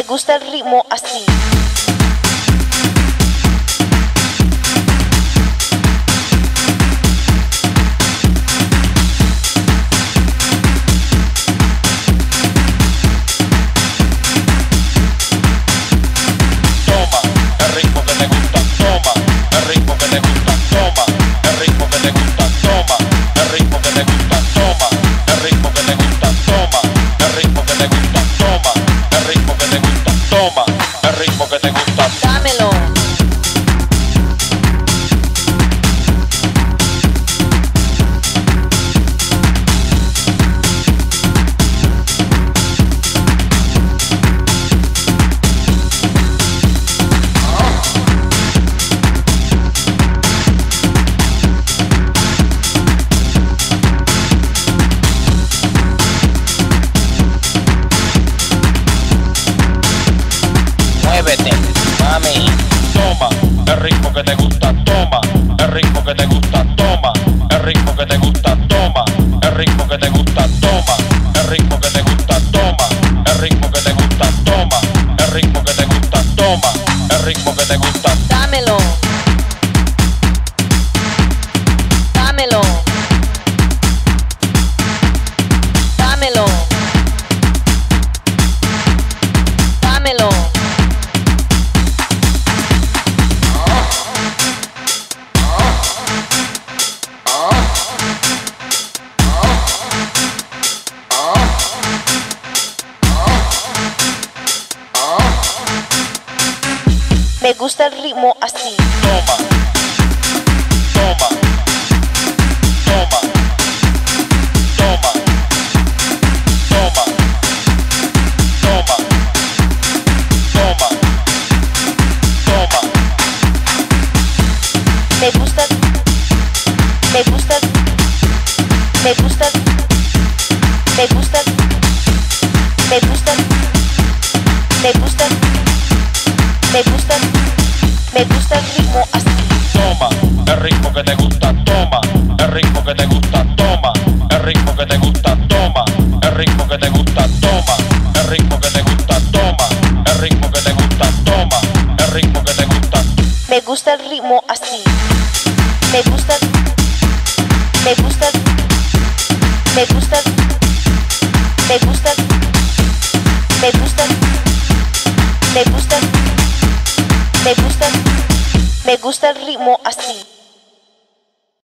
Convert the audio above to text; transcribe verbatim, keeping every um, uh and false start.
Me gusta el ritmo así. Dámelo. Muévete, mami. Toma, el ritmo que te gusta, toma, el ritmo que te gusta, toma, el ritmo que te gusta, toma, el ritmo que te gusta, toma, el ritmo que te gusta, toma, el ritmo que te gusta, toma, el ritmo que te gusta, toma, el ritmo que te gusta. Dámelo. Dámelo. Dámelo. Dámelo. Me gusta el ritmo así. Toma, toma, toma, toma, toma, toma, toma, toma. Me gusta, me gusta, me gusta, me gusta, me gusta, me gusta, me gusta, me gusta el ritmo así. Toma, el ritmo que te gusta, toma, el ritmo que te gusta, toma, el ritmo que te gusta, toma, el ritmo que te gusta, toma, el ritmo que te gusta, toma, el ritmo que te gusta, toma, el ritmo que te gusta. Me gusta el ritmo así. Me gusta, me gusta, me gusta, me gusta, me gusta, me gusta, me gusta, me gusta el ritmo así.